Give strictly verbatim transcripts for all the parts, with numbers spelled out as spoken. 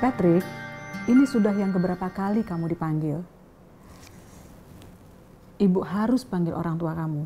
Patrick, ini sudah yang keberapa kali kamu dipanggil? Ibu harus panggil orang tua kamu.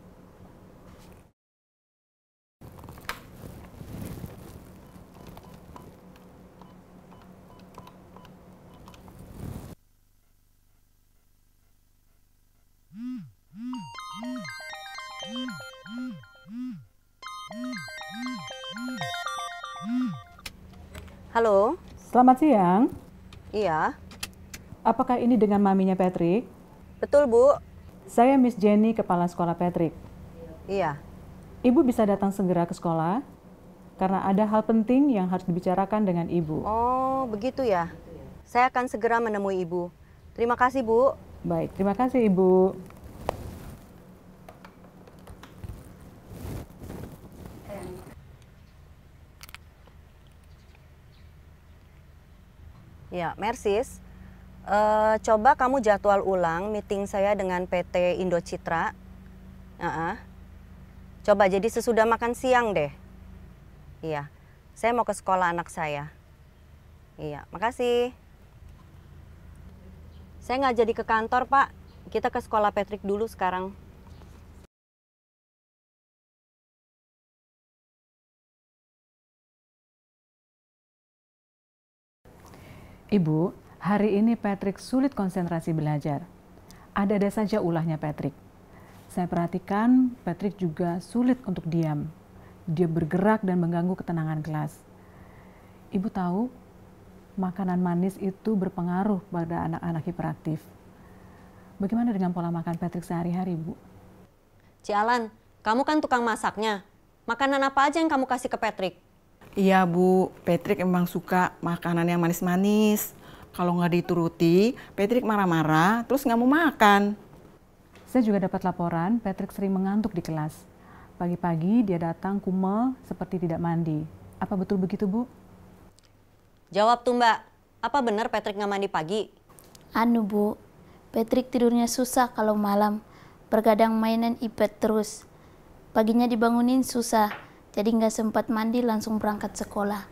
Halo. Selamat siang. Iya. Apakah ini dengan maminya Patrick? Betul, Bu. Saya Miss Jenny, kepala sekolah Patrick. Iya. Ibu bisa datang segera ke sekolah karena ada hal penting yang harus dibicarakan dengan ibu. Oh, begitu ya. Saya akan segera menemui Ibu. Terima kasih, Bu. Baik, terima kasih Ibu. Ya, Mersis. Uh, coba kamu jadwal ulang meeting saya dengan P T Indo Citra. Uh-uh. Coba jadi sesudah makan siang deh. Iya, saya mau ke sekolah anak saya. Iya, makasih. Saya nggak jadi ke kantor, Pak. Kita ke sekolah Patrick dulu sekarang. Ibu, hari ini Patrick sulit konsentrasi belajar. Ada-ada saja ulahnya Patrick. Saya perhatikan Patrick juga sulit untuk diam. Dia bergerak dan mengganggu ketenangan kelas. Ibu tahu, makanan manis itu berpengaruh pada anak-anak hiperaktif. Bagaimana dengan pola makan Patrick sehari-hari, Bu? Cialan, kamu kan tukang masaknya. Makanan apa aja yang kamu kasih ke Patrick? Iya Bu, Patrick emang suka makanan yang manis-manis. Kalau nggak dituruti, Patrick marah-marah, terus nggak mau makan. Saya juga dapat laporan Patrick sering mengantuk di kelas. Pagi-pagi dia datang kumel seperti tidak mandi. Apa betul begitu, Bu? Jawab tuh Mbak, apa benar Patrick nggak mandi pagi? Anu Bu, Patrick tidurnya susah kalau malam. Bergadang mainan iPad terus. Paginya dibangunin susah. Jadi nggak sempat mandi langsung berangkat sekolah.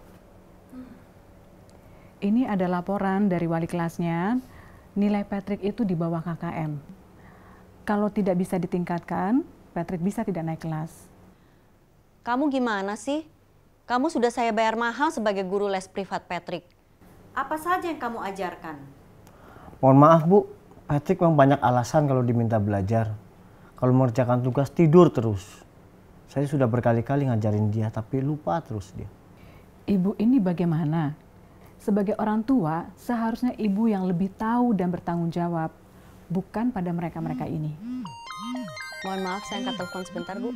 Ini ada laporan dari wali kelasnya, nilai Patrick itu di bawah K K M. Kalau tidak bisa ditingkatkan, Patrick bisa tidak naik kelas. Kamu gimana sih? Kamu sudah saya bayar mahal sebagai guru les privat Patrick. Apa saja yang kamu ajarkan? Mohon maaf Bu, Patrick memang banyak alasan kalau diminta belajar. Kalau mengerjakan tugas tidur terus. Saya sudah berkali-kali ngajarin dia, tapi lupa terus dia. Ibu ini bagaimana? Sebagai orang tua, seharusnya ibu yang lebih tahu dan bertanggung jawab, bukan pada mereka-mereka ini. Mohon maaf, saya angkat telepon sebentar, Bu.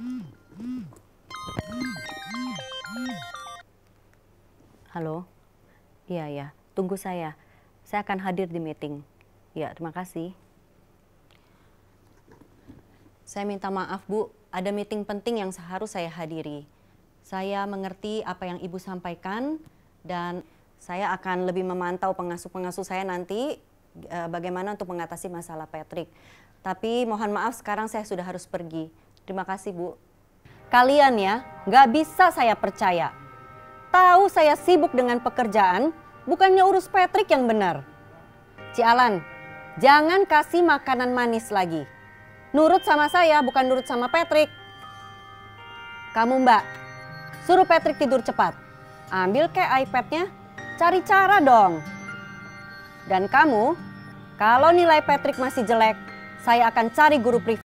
Halo? Iya, ya. Tunggu saya. Saya akan hadir di meeting. Ya, terima kasih. Saya minta maaf, Bu. Ada meeting penting yang harus saya hadiri. Saya mengerti apa yang Ibu sampaikan dan saya akan lebih memantau pengasuh-pengasuh saya nanti e, bagaimana untuk mengatasi masalah Patrick. Tapi mohon maaf sekarang saya sudah harus pergi. Terima kasih Bu. Kalian ya, nggak bisa saya percaya. Tahu saya sibuk dengan pekerjaan, bukannya urus Patrick yang benar. Cialan, jangan kasih makanan manis lagi. Nurut sama saya, bukan nurut sama Patrick. Kamu Mbak, suruh Patrick tidur cepat. Ambil ke iPad-nya, cari cara dong. Dan kamu, kalau nilai Patrick masih jelek, saya akan cari guru privat.